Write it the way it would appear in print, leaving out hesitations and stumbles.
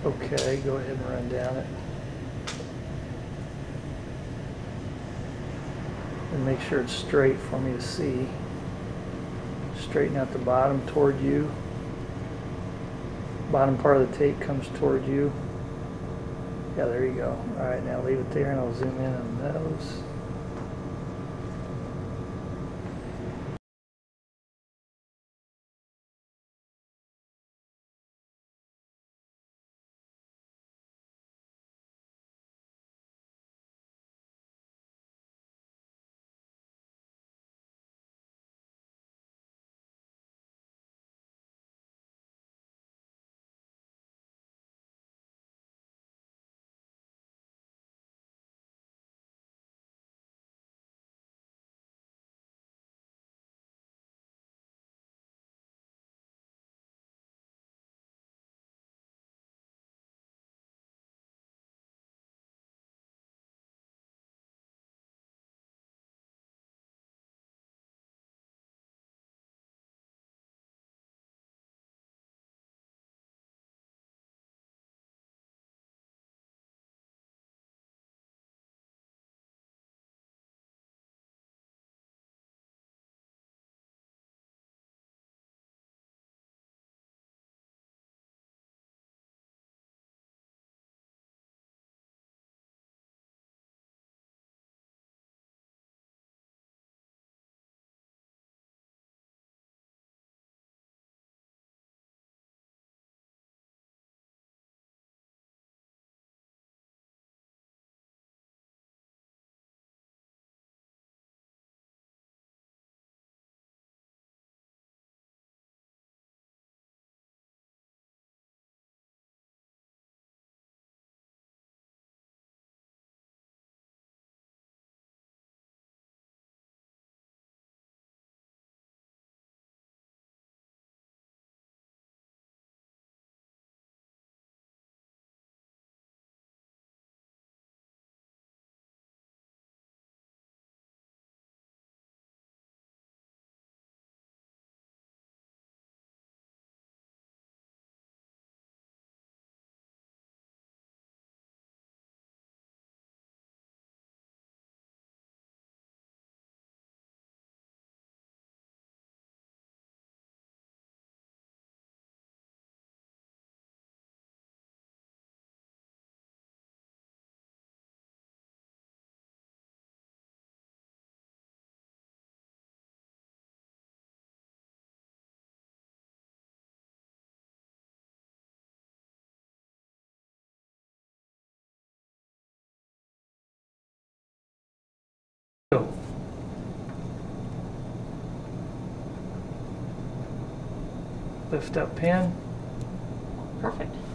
Okay, go ahead and run down it. And make sure it's straight for me to see. Straighten out the bottom toward you. Bottom part of the tape comes toward you. Yeah, there you go. All right, now leave it there and I'll zoom in on those. Lift up pin. Perfect.